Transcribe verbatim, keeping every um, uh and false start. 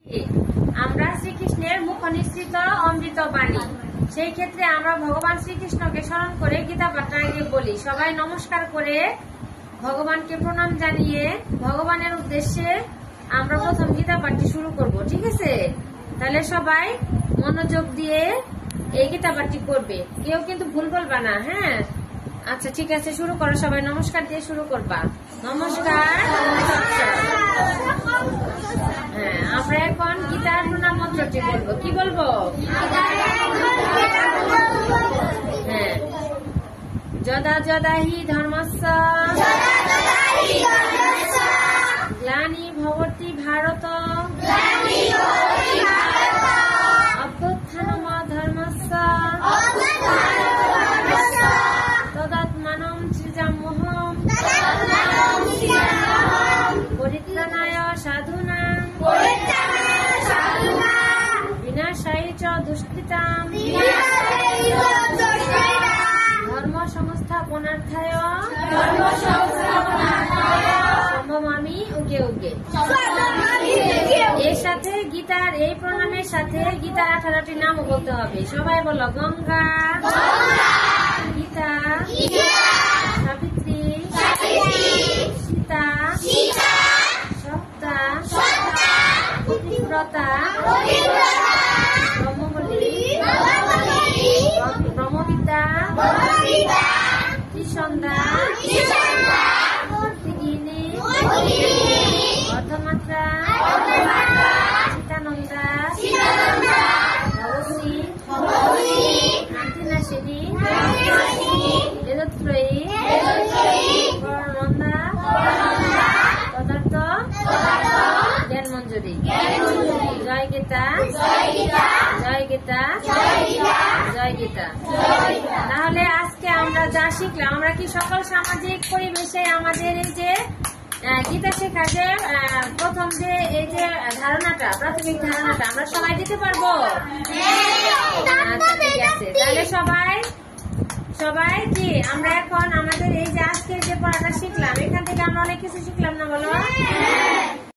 আমরা শ্রীকৃষ্ণের মুখ নিঃসৃত অমৃত বাণী, সেই ক্ষেত্রে আমরা ভগবান শ্রীকৃষ্ণকে স্মরণ করে গীতা পাঠটা আগে বলি। সবাই নমস্কার করে ভগবানকে প্রণাম জানিয়ে ভগবানের উদ্দেশ্যে আমরা প্রথম গীতা পাঠটি শুরু করব, ঠিক আছে? তাহলে সবাই মনোযোগ দিয়ে এই গীতা পাঠটি করবে, কেউ কিন্তু ভুল বলবা না, হ্যাঁ? আচ্ছা ঠিক আছে, শুরু করো। সবাই নমস্কার দিয়ে শুরু করবা। নমস্কার। হ্যাঁ, আমরা এখন গীতার প্রণাম মন্ত্রটি বলবো। কি বলবো? হ্যাঁ, যদা যদা হি ধর্মস্য গ্লানি ভবতি ভারত অভ্যুত্থানম ধর্মস্য তদাত্মানং সৃজাম্যহম পরিত্রাণায় সাধুনাং বিনাশায় চ দুষ্কৃতাম ধর্ম সংস্থাপনার্থায় সম্ভবামি উগে উগে। এর সাথে গীতার এই প্রণামের সাথে গীতার আঠারোটি নাম বলতে হবে। সবাই বলো, গঙ্গা, গীতা, সাবিত্রী, সীতা, সপ্তা, পতিব্রতা, ব্রহ্মবলী, ব্রহ্মবিদ্যা, ত্রিসন্ধ্যা, ভক্তিগিনী, অর্ধমাত্রা, চিতানন্দা, ভবশ্রী, শান্তিনাশিনী, বেদত্রয়ী, পরনন্দা, পদার্থ জ্ঞান মঞ্জুরি। জয় গীতা, জয় গীতা, জয় গীতা। তাহলে আজকে আমরা যা শিখলাম, আমরা কি সকল সামাজিক পরিবেশে আমাদের এই যে গীতা শেখা যে প্রথম যে এই যে ধারণাটা, প্রাথমিক ধারণাটা আমরা সবাই দিতে পারবো? আচ্ছা ঠিক আছে, তাহলে সবাই সবাই কি আমরা এখন আমাদের এই যে আজকে যে পড়াটা শিখলাম, এখান থেকে আমরা অনেক কিছু শিখলাম না, বলো?